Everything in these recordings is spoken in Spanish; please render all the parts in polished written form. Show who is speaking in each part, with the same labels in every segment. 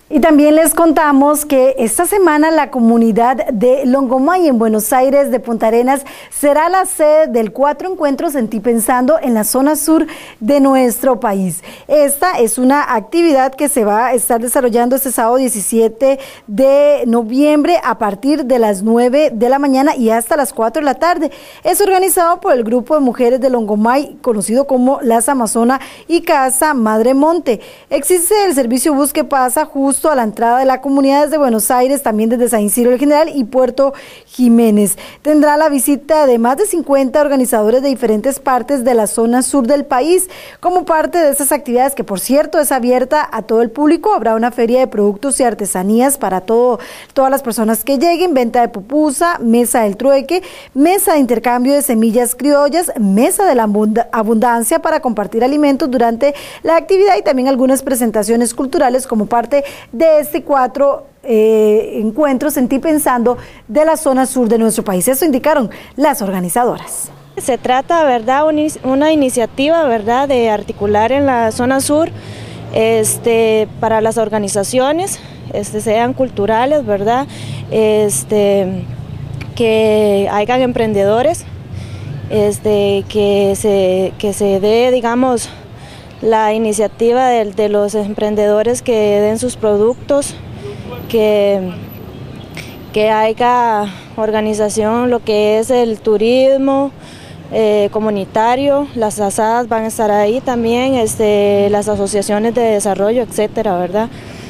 Speaker 1: Y también les contamos que esta semana la comunidad de Longomay en Buenos Aires de Punta Arenas será la sede del 4 encuentros Sentí Pensando en la zona sur de nuestro país. Esta es una actividad que se va a estar desarrollando este sábado 17 de noviembre a partir de las 9 de la mañana y hasta las 4 de la tarde. Es organizado por el grupo de mujeres de Longomay, conocido como Las Amazonas y Casa Madre Monte. Existe el servicio bus que pasa justo a la entrada de la comunidad de Buenos Aires, también desde San Isidro el General y Puerto Jiménez. Tendrá la visita de más de 50 organizadores de diferentes partes de la zona sur del país. Como parte de estas actividades, que por cierto es abierta a todo el público, habrá una feria de productos y artesanías para todas las personas que lleguen, venta de pupusa, mesa del trueque, mesa de intercambio de semillas criollas, mesa de la abundancia para compartir alimentos durante la actividad y también algunas presentaciones culturales como parte de este 4 encuentros Sentí Pensando de la zona sur de nuestro país. Eso indicaron las organizadoras.
Speaker 2: Se trata, ¿verdad?, una iniciativa, ¿verdad?, de articular en la zona sur para las organizaciones, sean culturales, ¿verdad?, que hayan emprendedores, que se dé, digamos, la iniciativa de los emprendedores que den sus productos, que haya organización, lo que es el turismo comunitario, las asadas van a estar ahí también, las asociaciones de desarrollo, etcétera, ¿verdad?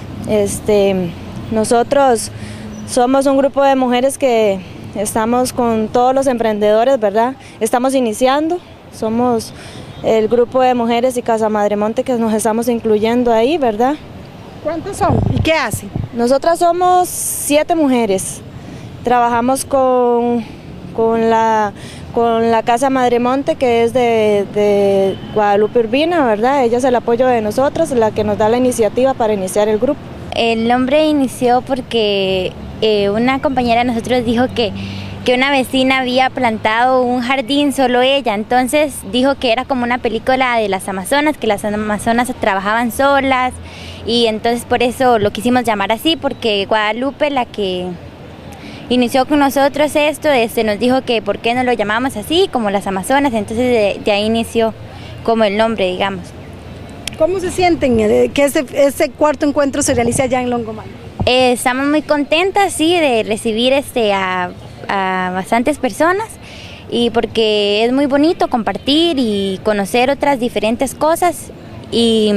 Speaker 2: Nosotros somos un grupo de mujeres que estamos con todos los emprendedores, ¿verdad? Estamos iniciando, somos el grupo de mujeres y Casa Madre Monte que nos estamos incluyendo ahí, ¿verdad?
Speaker 1: ¿Cuántos son y qué hacen?
Speaker 2: Nosotras somos 7 mujeres, trabajamos con la Casa Madre Monte, que es de Guadalupe Urbina, ¿verdad? Ella es el apoyo de nosotras, la que nos da la iniciativa para iniciar el grupo.
Speaker 3: El nombre inició porque una compañera de nosotros dijo que una vecina había plantado un jardín solo ella, entonces dijo que era como una película de las Amazonas, que las Amazonas trabajaban solas, y entonces por eso lo quisimos llamar así, porque Guadalupe, la que inició con nosotros esto, nos dijo que por qué no lo llamamos así, como las Amazonas, entonces de ahí inició como el nombre, digamos.
Speaker 1: ¿Cómo se sienten que este 4 encuentro se realice allá en Longomay?
Speaker 3: Estamos muy contentas, sí, de recibir a bastantes personas, y porque es muy bonito compartir y conocer otras diferentes cosas. Y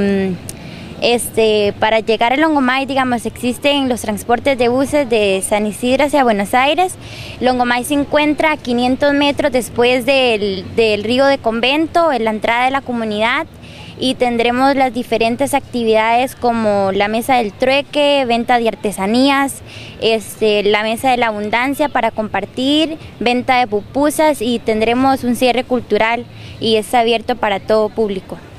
Speaker 3: para llegar a Longomay, digamos, existen los transportes de buses de San Isidro hacia Buenos Aires. Longomay se encuentra a 500 metros después del río de Convento, en la entrada de la comunidad, y tendremos las diferentes actividades como la mesa del trueque, venta de artesanías, la mesa de la abundancia para compartir, venta de pupusas, y tendremos un cierre cultural y es abierto para todo público.